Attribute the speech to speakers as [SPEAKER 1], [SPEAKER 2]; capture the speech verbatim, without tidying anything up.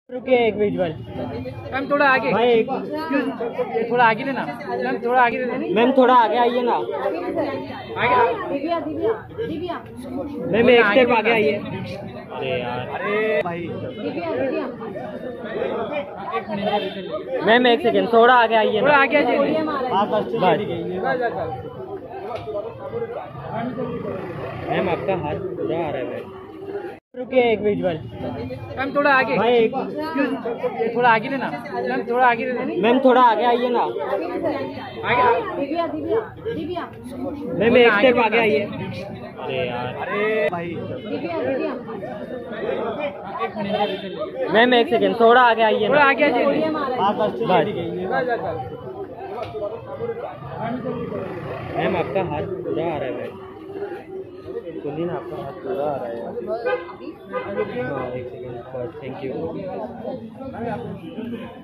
[SPEAKER 1] रुकिए एक visual.
[SPEAKER 2] Ma'am थोड़ा आगे
[SPEAKER 1] भाई एक
[SPEAKER 2] थोड़ा आगे लेना मैम, थोड़ा आगे लेना
[SPEAKER 1] मैम, थोड़ा आगे आइए ना
[SPEAKER 2] आगे।
[SPEAKER 1] मैम एक स्टेप आगे आइए। अरे यार,
[SPEAKER 2] अरे भाई
[SPEAKER 1] मैम एक सेकेंड, थोड़ा आगे आइए
[SPEAKER 2] थोड़ा
[SPEAKER 1] ना।
[SPEAKER 2] आगे आइए।
[SPEAKER 1] मैम आपका हाथ पूरा आ रहा है। मैम रुकिए एक विजुअल।
[SPEAKER 2] मैम थोड़ा आगे
[SPEAKER 1] भाई एक
[SPEAKER 2] थोड़ा आगे लेना मैम, थोड़ा आगे लेना
[SPEAKER 1] मैम, थोड़ा आगे आइए ना।
[SPEAKER 2] आगे।
[SPEAKER 1] मैम एक स्टेप आगे आइए। अरे यार,
[SPEAKER 2] अरे भाई
[SPEAKER 1] मैम एक सेकेंड, थोड़ा आगे आइए
[SPEAKER 2] थोड़ा
[SPEAKER 1] ना।
[SPEAKER 2] आगे आइए।
[SPEAKER 1] मैम आपका हाथ पूरा आ रहा है। मैम सुनिए ना, आपका हाथ पूरा आ रहा है। हाँ एक सेकेंड, थैंक यू।